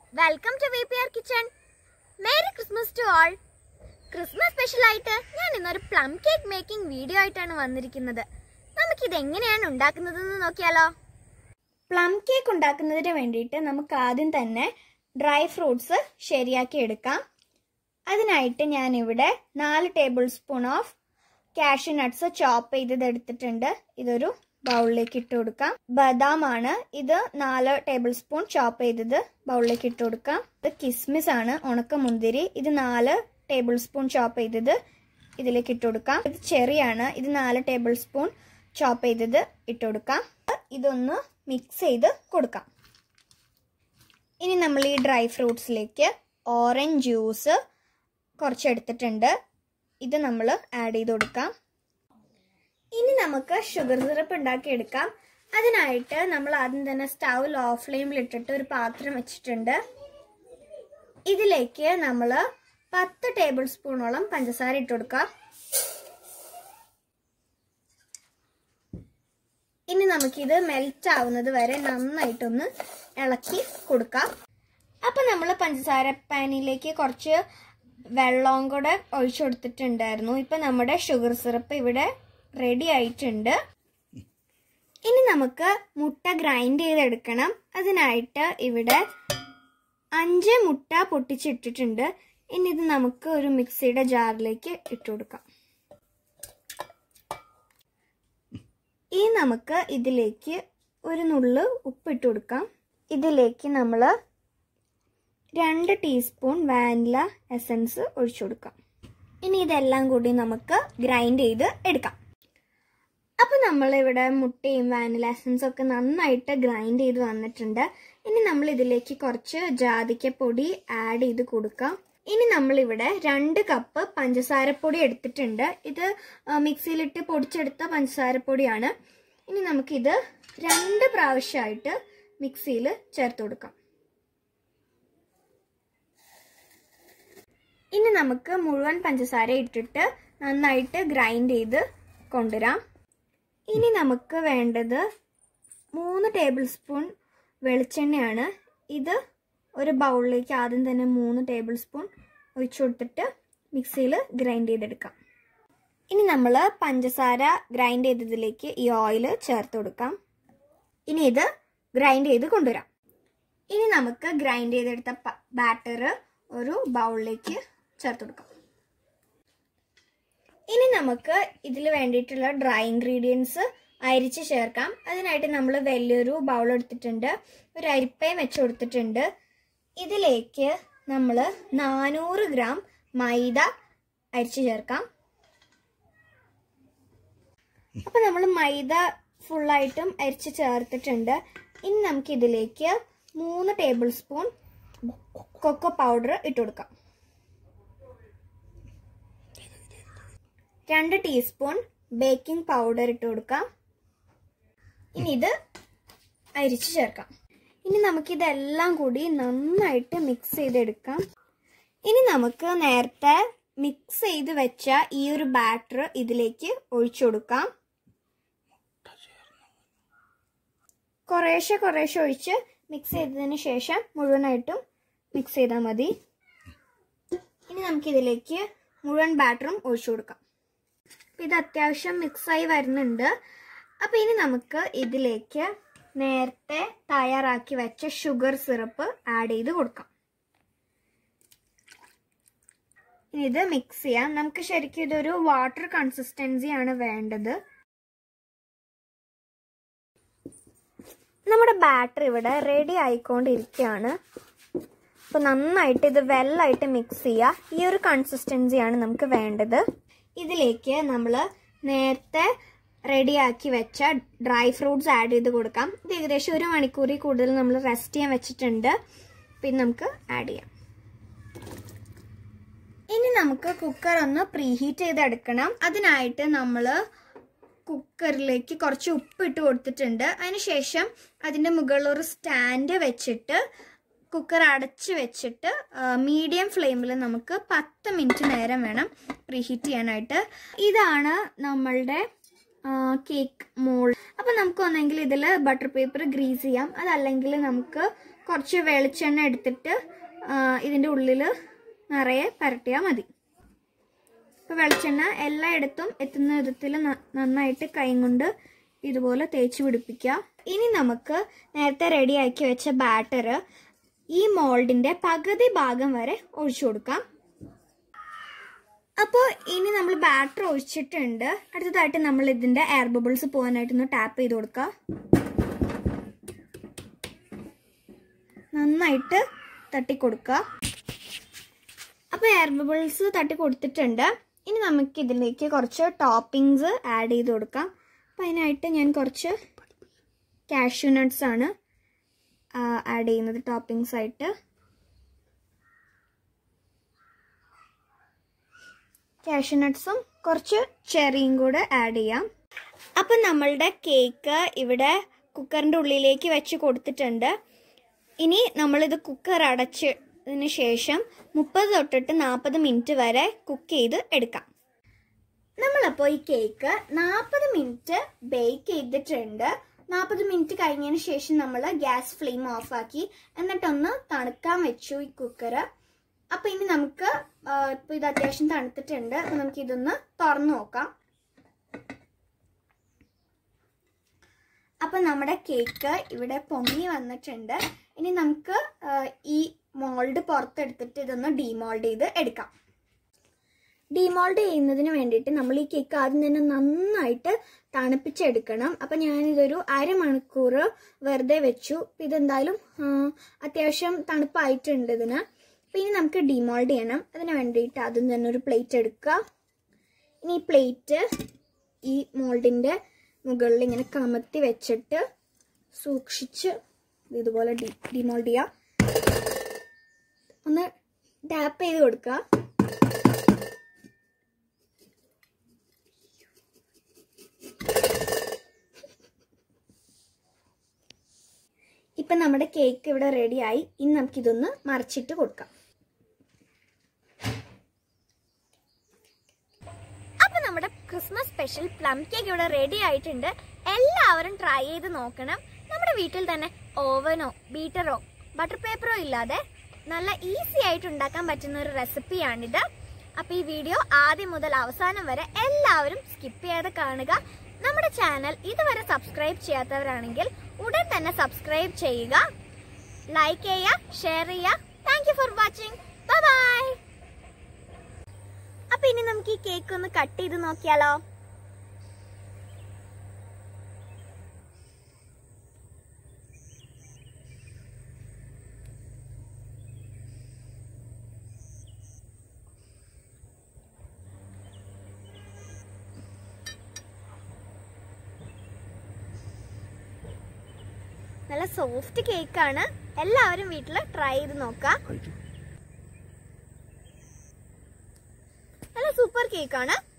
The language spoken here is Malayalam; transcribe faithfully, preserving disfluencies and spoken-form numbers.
Welcome to V P R kitchen. Merry Christmas to all. Christmas special ആയിട്ട് ഞാൻ ഇന്നൊരു പ്ലം കേക്ക് മേക്കിംഗ് വീഡിയോ ആയിട്ടാണ് വന്നിരിക്കുന്നത്. നമുക്കിത് എങ്ങനെയാണ് ഉണ്ടാക്കുന്നതെന്ന് നോക്കിയാലോ. പ്ലം കേക്ക് ഉണ്ടാക്കുന്നതിന് വേണ്ടിയിട്ട് നമുക്ക് ആദ്യം തന്നെ ഡ്രൈ ഫ്രൂട്ട്സ് ശരിയാക്കി എടുക്കാം. അതിനായിട്ട് ഞാനിവിടെ നാല് tablespoon of cashew nuts chop ചെയ്തത് എടുത്തിട്ടുണ്ട്. ഇതൊരു ബൗളിലേക്ക് ഇട്ട് കൊടുക്കാം. ബദാമാണ്, ഇത് നാല് ടേബിൾ സ്പൂൺ ചോപ്പ് ചെയ്തത് ബൗളിലേക്ക് ഇട്ട് കൊടുക്കാം. ഇത് കിസ്മിസ് ആണ്, ഉണക്കമുന്തിരി, ഇത് നാല് ടേബിൾ സ്പൂൺ ചോപ്പ് ചെയ്തത് ഇതിലേക്ക് ഇട്ട് കൊടുക്കാം. ഇത് ചെറിയാണ്, ഇത് നാല് ടേബിൾ സ്പൂൺ ചോപ്പ് ചെയ്തത് ഇട്ട് കൊടുക്കാം. ഇതൊന്ന് മിക്സ് ചെയ്ത് കൊടുക്കാം. ഇനി നമ്മൾ ഈ ഡ്രൈ ഫ്രൂട്ട്സിലേക്ക് ഓറഞ്ച് ജ്യൂസ് കുറച്ചെടുത്തിട്ടുണ്ട്, ഇത് നമ്മൾ ആഡ് ചെയ്ത് കൊടുക്കാം. ഇനി നമുക്ക് ഷുഗർ സിറപ്പ് ഉണ്ടാക്കിയെടുക്കാം. അതിനായിട്ട് നമ്മൾ ആദ്യം തന്നെ സ്റ്റൗ ലോ ഫ്ലെയിമിൽ ഇട്ടിട്ട് ഒരു പാത്രം വെച്ചിട്ടുണ്ട്. ഇതിലേക്ക് നമ്മൾ പത്ത് ടേബിൾ സ്പൂണോളം പഞ്ചസാര ഇട്ട് കൊടുക്കാം. ഇനി നമുക്കിത് മെൽറ്റ് ആവുന്നത് വരെ നന്നായിട്ടൊന്ന് ഇളക്കി കൊടുക്കാം. അപ്പം നമ്മൾ പഞ്ചസാര പാനിലേക്ക് കുറച്ച് വെള്ളവും കൂടെ ഒഴിച്ചു കൊടുത്തിട്ടുണ്ടായിരുന്നു. ഇപ്പം നമ്മുടെ ഷുഗർ സിറപ്പ് ഇവിടെ റെഡി ആയിട്ടുണ്ട്. ഇനി നമുക്ക് മുട്ട ഗ്രൈൻഡ് ചെയ്തെടുക്കണം. അതിനായിട്ട് ഇവിടെ അഞ്ച് മുട്ട പൊട്ടിച്ചിട്ടിട്ടുണ്ട്. ഇനി ഇത് നമുക്ക് ഒരു മിക്സിയുടെ ജാറിലേക്ക് ഇട്ട് കൊടുക്കാം. ഇനി നമുക്ക് ഇതിലേക്ക് ഒരു നുള്ള് ഉപ്പിട്ട് കൊടുക്കാം. ഇതിലേക്ക് നമ്മൾ രണ്ട് ടീസ്പൂൺ വാനില എസൻസ് ഒഴിച്ചു കൊടുക്കാം. ഇനി ഇതെല്ലാം കൂടി നമുക്ക് ഗ്രൈൻഡ് ചെയ്ത് എടുക്കാം. അപ്പോൾ നമ്മളിവിടെ മുട്ടയും വാനില എസൻസും ഒക്കെ നന്നായിട്ട് ഗ്രൈൻഡ് ചെയ്ത് വന്നിട്ടുണ്ട്. ഇനി നമ്മൾ ഇതിലേക്ക് കുറച്ച് ജാതിക്കപ്പൊടി ആഡ് ചെയ്ത് കൊടുക്കാം. ഇനി നമ്മളിവിടെ രണ്ട് കപ്പ് പഞ്ചസാരപ്പൊടി എടുത്തിട്ടുണ്ട്. ഇത് മിക്സിയിലിട്ട് പൊടിച്ചെടുത്ത പഞ്ചസാരപ്പൊടിയാണ്. ഇനി നമുക്കിത് രണ്ട് പ്രാവശ്യമായിട്ട് മിക്സിയിൽ ചേർത്ത് കൊടുക്കാം. ഇനി നമുക്ക് മുഴുവൻ പഞ്ചസാര ഇട്ടിട്ട് നന്നായിട്ട് ഗ്രൈൻഡ് ചെയ്ത് കൊണ്ടുവരാം. ഇനി നമുക്ക് വേണ്ടത് മൂന്ന് ടേബിൾ സ്പൂൺ വെളിച്ചെണ്ണയാണ്. ഇത് ഒരു ബൗളിലേക്ക് ആദ്യം തന്നെ മൂന്ന് ടേബിൾ സ്പൂൺ ഒഴിച്ചു കൊടുത്തിട്ട് മിക്സിയിൽ ഗ്രൈൻഡ് ചെയ്തെടുക്കാം. ഇനി നമ്മൾ പഞ്ചസാര ഗ്രൈൻഡ് ചെയ്തതിലേക്ക് ഈ ഓയിൽ ചേർത്ത് കൊടുക്കാം. ഇനി ഇത് ഗ്രൈൻഡ് ചെയ്ത് കൊണ്ടുവരാം. ഇനി നമുക്ക് ഗ്രൈൻഡ് ചെയ്തെടുത്ത ബാറ്റർ ഒരു ബൗളിലേക്ക് ചേർത്ത് കൊടുക്കാം. ഇനി നമുക്ക് ഇതിൽ വേണ്ടിയിട്ടുള്ള ഡ്രൈ ഇൻഗ്രീഡിയൻസ് അരിച്ച് ചേർക്കാം. അതിനായിട്ട് നമ്മൾ വലിയൊരു ബൗൾ എടുത്തിട്ടുണ്ട്, ഒരു അരിപ്പയും വെച്ച് കൊടുത്തിട്ടുണ്ട്. ഇതിലേക്ക് നമ്മൾ നാനൂറ് ഗ്രാം മൈദ അരിച്ച് ചേർക്കാം. അപ്പം നമ്മൾ മൈദ ഫുള്ളായിട്ടും അരിച്ച് ചേർത്തിട്ടുണ്ട്. ഇനി നമുക്ക് ഇതിലേക്ക് മൂന്ന് ടേബിൾ സ്പൂൺ കൊക്കോ പൗഡർ ഇട്ട് കൊടുക്കാം. രണ്ട് ടീസ്പൂൺ ബേക്കിംഗ് പൗഡർ ഇട്ട് കൊടുക്കാം. ഇനി ഇത് അരിച്ച് ചേർക്കാം. ഇനി നമുക്കിതെല്ലാം കൂടി നന്നായിട്ട് മിക്സ് ചെയ്തെടുക്കാം. ഇനി നമുക്ക് നേരത്തെ മിക്സ് ചെയ്ത് വെച്ച ഈ ഒരു ബാറ്റർ ഇതിലേക്ക് ഒഴിച്ചു കൊടുക്കാം. കുറേശ്ശെ കുറേശ്ശെ ഒഴിച്ച് മിക്സ് ചെയ്തതിന് ശേഷം മുഴുവനായിട്ടും മിക്സ് ചെയ്താൽ മതി. ഇനി നമുക്കിതിലേക്ക് മുഴുവൻ ബാറ്ററും ഒഴിച്ചു കൊടുക്കാം. ഇത് അത്യാവശ്യം മിക്സായി വരുന്നുണ്ട്. അപ്പോൾ ഇനി നമുക്ക് ഇതിലേക്ക് നേരത്തെ തയ്യാറാക്കി വെച്ച ഷുഗർ സിറപ്പ് ആഡ് ചെയ്ത് കൊടുക്കാം. ഇനി ഇത് മിക്സ് ചെയ്യാം. നമുക്ക് ശരിക്കും ഇതൊരു വാട്ടർ കൺസിസ്റ്റൻസിയാണ് വേണ്ടത്. നമ്മുടെ ബാറ്റർ ഇവിടെ റെഡി ആയിക്കൊണ്ടിരിക്കുകയാണ്. അപ്പോൾ നന്നായിട്ട് ഇത് വെള്ളമായിട്ട് മിക്സ് ചെയ്യുക. ഈ ഒരു കൺസിസ്റ്റൻസിയാണ് നമുക്ക് വേണ്ടത്. ഇതിലേക്ക് നമ്മൾ നേരത്തെ റെഡിയാക്കി വെച്ച ഡ്രൈ ഫ്രൂട്ട്സ് ആഡ് ചെയ്ത് കൊടുക്കാം. ഇത് ഏകദേശം ഒരു മണിക്കൂറിൽ കൂടുതൽ നമ്മൾ റെസ്റ്റ് ചെയ്യാൻ വെച്ചിട്ടുണ്ട്. പിന്നെ നമുക്ക് ആഡ് ചെയ്യാം. ഇനി നമുക്ക് കുക്കർ ഒന്ന് പ്രീഹീറ്റ് ചെയ്തെടുക്കണം. അതിനായിട്ട് നമ്മൾ കുക്കറിലേക്ക് കുറച്ച് ഉപ്പ് ഇട്ട് കൊടുത്തിട്ടുണ്ട്. അതിനുശേഷം അതിൻ്റെ മുകളിൽ ഒരു സ്റ്റാൻഡ് വെച്ചിട്ട് കുക്കർ അടച്ച് വെച്ചിട്ട് മീഡിയം ഫ്ലെയിമിൽ നമുക്ക് പത്ത് മിനിറ്റ് നേരം വേണം പ്രീഹീറ്റ് ചെയ്യാനായിട്ട്. ഇതാണ് നമ്മളുടെ കേക്ക് മോൾഡ്. അപ്പം നമുക്ക് ഒന്നെങ്കിൽ ഇതിൽ ബട്ടർ പേപ്പർ ഗ്രീസ് ചെയ്യാം, അതല്ലെങ്കിൽ നമുക്ക് കുറച്ച് വെളിച്ചെണ്ണ എടുത്തിട്ട് ഇതിൻ്റെ ഉള്ളിൽ നിറയെ പരട്ടിയാൽ മതി. അപ്പോൾ വെളിച്ചെണ്ണ എല്ലായിടത്തും എത്തുന്ന വിധത്തിൽ നന്നായിട്ട് കൈ കൊണ്ട് ഇതുപോലെ തേച്ച് പിടിപ്പിക്കുക. ഇനി നമുക്ക് നേരത്തെ റെഡിയാക്കി വെച്ച ബാറ്റർ ഈ മോൾഡിൻ്റെ പകുതി ഭാഗം വരെ ഒഴിച്ചു കൊടുക്കാം. അപ്പോൾ ഇനി നമ്മൾ ബാറ്റർ ഒഴിച്ചിട്ടുണ്ട്. അടുത്തതായിട്ട് നമ്മൾ ഇതിൻ്റെ എയർ ബബിൾസ് പോകാനായിട്ടൊന്ന് ടാപ്പ് ചെയ്ത് കൊടുക്കുക. നന്നായിട്ട് തട്ടിക്കൊടുക്കുക. അപ്പോൾ എയർ ബബിൾസ് തട്ടി കൊടുത്തിട്ടുണ്ട്. ഇനി നമുക്ക് ഇതിലേക്ക് കുറച്ച് ടോപ്പിങ്സ് ആഡ് ചെയ്ത് കൊടുക്കാം. അപ്പം അതിനായിട്ട് ഞാൻ കുറച്ച് കാഷ്യൂ നട്ട്സ് ആണ് ആഡ് ചെയ്യുന്നത് ടോപ്പിങ്സ് ആയിട്ട്. കാഷ്യൂ നട്ട്സും കുറച്ച് ചെറിയും കൂടെ ആഡ് ചെയ്യാം. അപ്പം നമ്മളുടെ കേക്ക് ഇവിടെ കുക്കറിൻ്റെ ഉള്ളിലേക്ക് വെച്ച് കൊടുത്തിട്ടുണ്ട്. ഇനി നമ്മളിത് കുക്കർ അടച്ചതിന് ശേഷം മുപ്പത് തൊട്ടിട്ട് നാൽപ്പത് മിനിറ്റ് വരെ കുക്ക് ചെയ്ത് എടുക്കാം. നമ്മളപ്പോൾ ഈ കേക്ക് നാൽപ്പത് മിനിറ്റ് ബേക്ക് ചെയ്തിട്ടുണ്ട്. നാൽപ്പത് മിനിറ്റ് കഴിഞ്ഞതിന് ശേഷം നമ്മൾ ഗ്യാസ് ഫ്ലെയിം ഓഫാക്കി എന്നിട്ടൊന്ന് തണുക്കാൻ വെച്ചു ഈ കുക്കർ. അപ്പം ഇനി നമുക്ക് ഇപ്പോൾ ഇത് അത്യാവശ്യം തണുത്തിട്ടുണ്ട്. അപ്പം നമുക്കിതൊന്ന് തുറന്നു നോക്കാം. അപ്പം നമ്മുടെ കേക്ക് ഇവിടെ പൊങ്ങി വന്നിട്ടുണ്ട്. ഇനി നമുക്ക് ഈ മോൾഡ് പുറത്തെടുത്തിട്ട് ഇതൊന്ന് ഡീമോൾഡ് ചെയ്ത് എടുക്കാം. ഡീമോൾഡ് ചെയ്യുന്നതിന് വേണ്ടിയിട്ട് നമ്മൾ ഈ കേക്ക് ആദ്യം തന്നെ നന്നായിട്ട് തണുപ്പിച്ചെടുക്കണം. അപ്പം ഞാനിതൊരു അരമണിക്കൂർ വെറുതെ വെച്ചു. ഇതെന്തായാലും അത്യാവശ്യം തണുപ്പായിട്ടുണ്ട് ഇതിന്. അപ്പം ഇനി നമുക്ക് ഡീമോൾഡ് ചെയ്യണം. അതിന് വേണ്ടിയിട്ട് ആദ്യം തന്നെ ഒരു പ്ലേറ്റ് എടുക്കുക. ഇനി ഈ പ്ലേറ്റ് ഈ മോൾഡിൻ്റെ മുകളിൽ ഇങ്ങനെ കമത്തി വെച്ചിട്ട് സൂക്ഷിച്ച് ഇതുപോലെ ഡി ഡീമോൾഡ് ചെയ്യുക. ഒന്ന് ടാപ്പ് ചെയ്ത് കൊടുക്കുക. ഇപ്പം നമ്മുടെ കേക്ക് ഇവിടെ റെഡിയായി. ഇനി നമുക്കിതൊന്ന് മറിച്ചിട്ട് കൊടുക്കാം. അപ്പം നമ്മുടെ ക്രിസ്മസ് സ്പെഷ്യൽ പ്ലം കേക്ക് ഇവിടെ റെഡി ആയിട്ടുണ്ട്. എല്ലാവരും ട്രൈ ചെയ്ത് നോക്കണം. നമ്മുടെ വീട്ടിൽ തന്നെ ഓവനോ ബീറ്ററോ ബട്ടർ പേപ്പറോ ഇല്ലാതെ നല്ല ഈസി ആയിട്ട് ഉണ്ടാക്കാൻ പറ്റുന്ന ഒരു റെസിപ്പിയാണിത്. അപ്പോൾ ഈ വീഡിയോ ആദ്യം മുതൽ അവസാനം വരെ എല്ലാവരും സ്കിപ്പ് ചെയ്യാതെ കാണുക. നമ്മുടെ ചാനൽ ഇതുവരെ സബ്സ്ക്രൈബ് ചെയ്യാത്തവരാണെങ്കിൽ ഉടൻ തന്നെ സബ്സ്ക്രൈബ് ചെയ്യുക, ലൈക്ക് ചെയ്യുക, ഷെയർ ചെയ്യുക. Thank you for watching. Bye bye. അപ്പൊ ഇനി നമുക്ക് ഈ കേക്ക് ഒന്ന് കട്ട് ചെയ്ത് നോക്കിയാലോ? നല്ല സോഫ്റ്റ് കേക്കാണ്. എല്ലാവരും വീട്ടിൽ ട്രൈ ചെയ്ത് നോക്കാം. നല്ല സൂപ്പർ കേക്കാണ്.